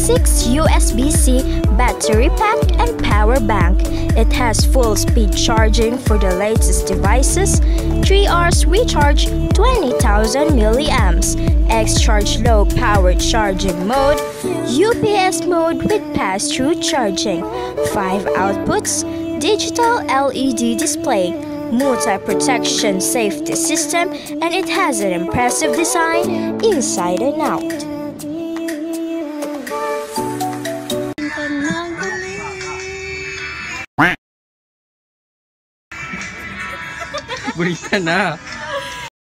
6 USB-C battery pack and power bank. It has full speed charging for the latest devices, 3 hours recharge, 20,000 milliamps, X-Charge low power charging mode, UPS mode with pass-through charging, 5 outputs, digital LED display, multi-protection safety system, and it has an impressive design inside and out. Berita na.